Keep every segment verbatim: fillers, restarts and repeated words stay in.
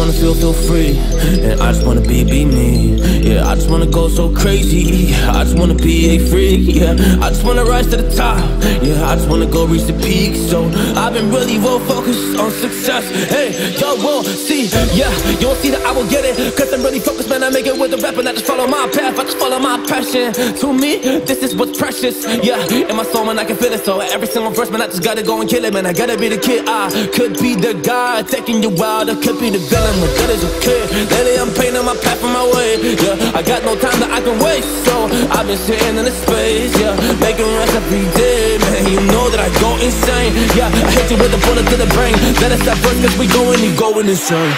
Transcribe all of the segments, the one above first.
wanna feel, feel free. And I just wanna be, be me. Yeah, I just wanna go so crazy. I just wanna be a freak. Yeah, I just wanna rise to the top. Yeah, I just wanna go reach the peak. So I've been really well focused on success. Hey, y'all will see. Yeah, you won't see that I will get it, cause I'm really focused, man. I make it with the rap and I just follow my path. I just follow my passion. To me, this is what's precious. Yeah, in my soul, man, I can feel it. So every single verse, man, I just gotta go and kill it, man. I gotta be the kid. I could be the guy taking you wild. I could be the villain, but that is okay. Lately I'm painting my path on my way. Yeah, I got no time that I can waste. So I've been sitting in the space. Yeah, making rest every day, man. You know that I go insane. Yeah, I hit you with a bullet to the brain. Let us stop first, cause we going and going insane.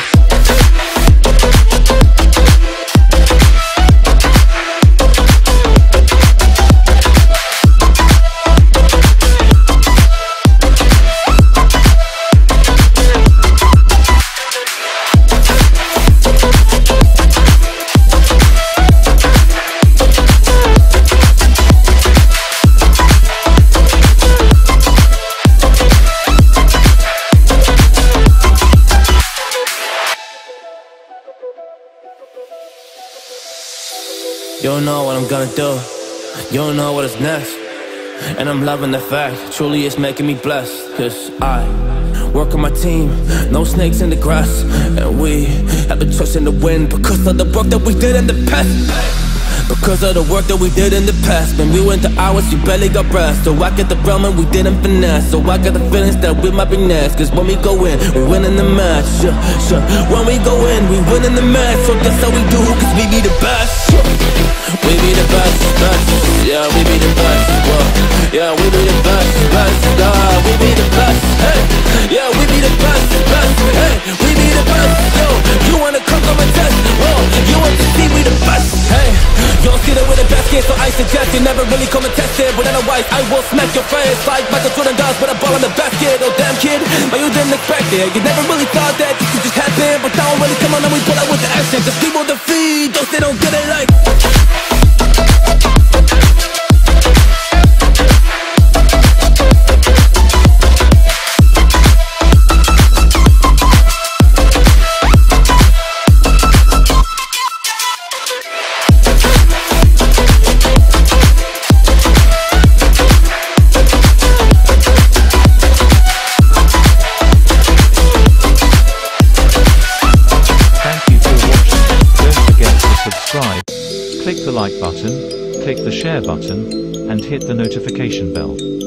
You don't know what I'm gonna do. You don't know what is next. And I'm loving the fact, truly it's making me blessed. Cause I work on my team, no snakes in the grass. And we have been trusting the wind because of the work that we did in the past. Because of the work that we did in the past. When we went to hours, you barely got rest. So I get the realm and we didn't finesse. So I got the feelings that we might be next. Cause when we go in, we win in the match. Yeah, yeah. When we go in, we win in the match. So that's how we do, cause we be the best. Yeah. We be the best, best. Yeah, we be the best. Whoa. Yeah, we be the best, best. Yeah, we be the best. Hey, yeah, we be the best, best. Hey, we be the best. Yo, you wanna come on my test? Whoa, you want to see we the best? Hey, you don't see that we're the best kid, so I suggest you never really come and test it. But otherwise, I will smack your face like Michael Jordan does with a ball in the basket. Oh damn kid, but you didn't expect it. You never really thought that this could just happen. But now really come on and we pull out with the action. Cause people defeat those they don't get it like. Subscribe, click the like button, click the share button, and hit the notification bell.